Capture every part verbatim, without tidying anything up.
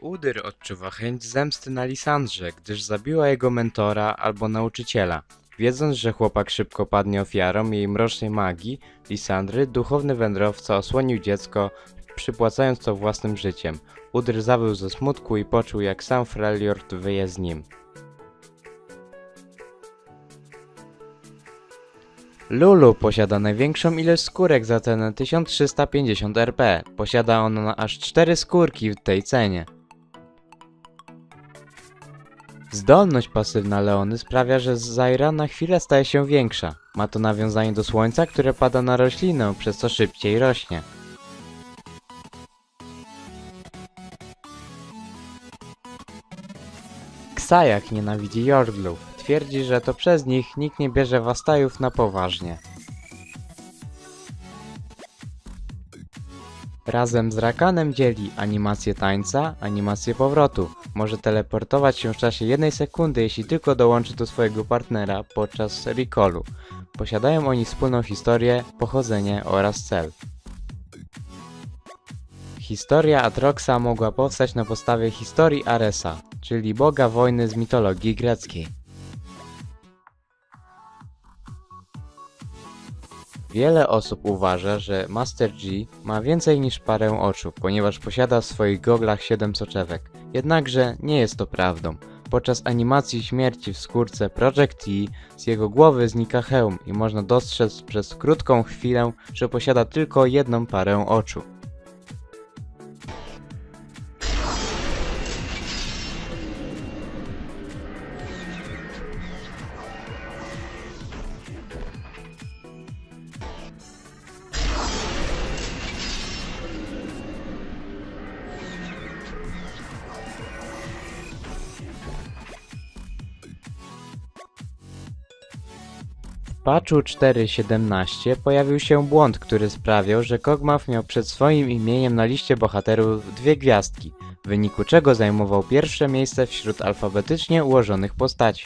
Udyr odczuwa chęć zemsty na Lisandrze, gdyż zabiła jego mentora albo nauczyciela. Wiedząc, że chłopak szybko padnie ofiarą jej mrocznej magii, Lisandry, duchowny wędrowca osłonił dziecko, przypłacając to własnym życiem. Udyr zawył ze smutku i poczuł, jak sam Freljord wyje z nim. Lulu posiada największą ilość skórek za cenę tysiąc trzysta pięćdziesiąt R P. Posiada ona aż cztery skórki w tej cenie. Zdolność pasywna Leony sprawia, że Zyra na chwilę staje się większa. Ma to nawiązanie do słońca, które pada na roślinę, przez co szybciej rośnie. Ksajak nienawidzi Jordlów. Twierdzi, że to przez nich nikt nie bierze Wastajów na poważnie. Razem z Rakanem dzieli animację tańca, animację powrotu. Może teleportować się w czasie jednej sekundy, jeśli tylko dołączy do swojego partnera podczas recallu. Posiadają oni wspólną historię, pochodzenie oraz cel. Historia Atroxa mogła powstać na podstawie historii Aresa, czyli boga wojny z mitologii greckiej. Wiele osób uważa, że Master G ma więcej niż parę oczu, ponieważ posiada w swoich goglach siedem soczewek. Jednakże nie jest to prawdą. Podczas animacji śmierci w skórce Project E z jego głowy znika hełm i można dostrzec przez krótką chwilę, że posiada tylko jedną parę oczu. W patchu cztery kropka siedemnaście pojawił się błąd, który sprawiał, że Kog'Maw miał przed swoim imieniem na liście bohaterów dwie gwiazdki, w wyniku czego zajmował pierwsze miejsce wśród alfabetycznie ułożonych postaci.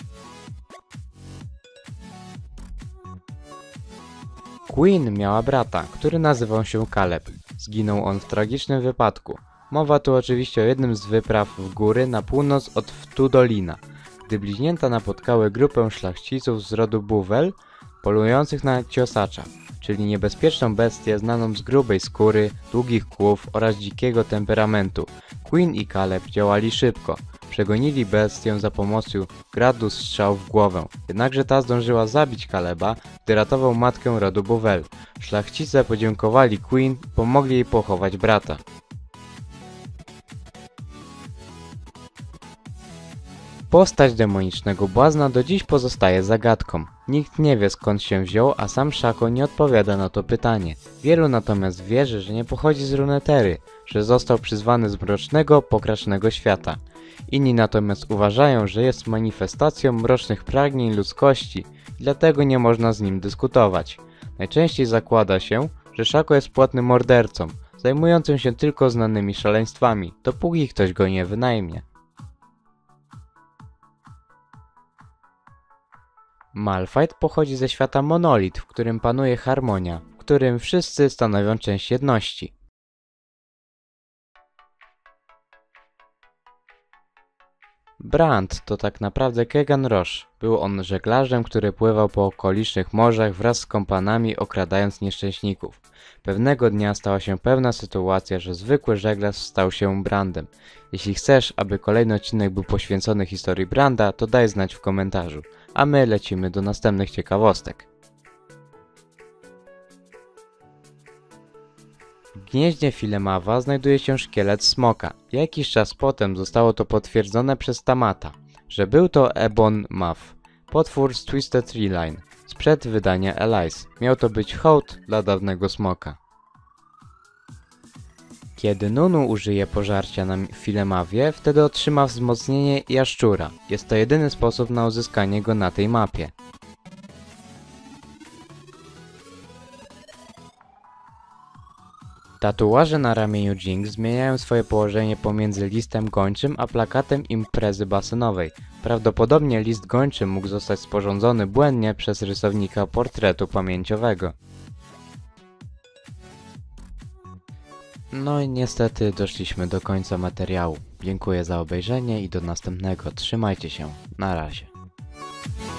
Queen miała brata, który nazywał się Caleb. Zginął on w tragicznym wypadku. Mowa tu oczywiście o jednym z wypraw w góry na północ od Ftudolina, gdy bliźnięta napotkały grupę szlachciców z rodu Buwel, polujących na ciosacza, czyli niebezpieczną bestię znaną z grubej skóry, długich kłów oraz dzikiego temperamentu. Queen i Caleb działali szybko. Przegonili bestię za pomocą gradu strzał w głowę. Jednakże ta zdążyła zabić Caleba, gdy ratował matkę rodu Buwel. Szlachcice podziękowali Queen i pomogli jej pochować brata. Postać demonicznego błazna do dziś pozostaje zagadką. Nikt nie wie, skąd się wziął, a sam Shaco nie odpowiada na to pytanie. Wielu natomiast wierzy, że nie pochodzi z Runeterry, że został przyzwany z mrocznego, pokracznego świata. Inni natomiast uważają, że jest manifestacją mrocznych pragnień ludzkości i dlatego nie można z nim dyskutować. Najczęściej zakłada się, że Shaco jest płatnym mordercą, zajmującym się tylko znanymi szaleństwami, dopóki ktoś go nie wynajmie. Malphite pochodzi ze świata Monolith, w którym panuje harmonia, w którym wszyscy stanowią część jedności. Brand to tak naprawdę Kegan Rosh. Był on żeglarzem, który pływał po okolicznych morzach wraz z kompanami, okradając nieszczęśników. Pewnego dnia stała się pewna sytuacja, że zwykły żeglarz stał się Brandem. Jeśli chcesz, aby kolejny odcinek był poświęcony historii Branda, to daj znać w komentarzu. A my lecimy do następnych ciekawostek. W gnieździe Filemawa znajduje się szkielet smoka. Jakiś czas potem zostało to potwierdzone przez Tamata, że był to Ebon Maw, potwór z Twisted Tree Line, sprzed wydania Elise. Miał to być hołd dla dawnego smoka. Kiedy Nunu użyje pożarcia na Filemawie, wtedy otrzyma wzmocnienie jaszczura. Jest to jedyny sposób na uzyskanie go na tej mapie. Tatuaże na ramieniu Jinx zmieniają swoje położenie pomiędzy listem gończym a plakatem imprezy basenowej. Prawdopodobnie list gończy mógł zostać sporządzony błędnie przez rysownika portretu pamięciowego. No i niestety doszliśmy do końca materiału. Dziękuję za obejrzenie i do następnego. Trzymajcie się. Na razie.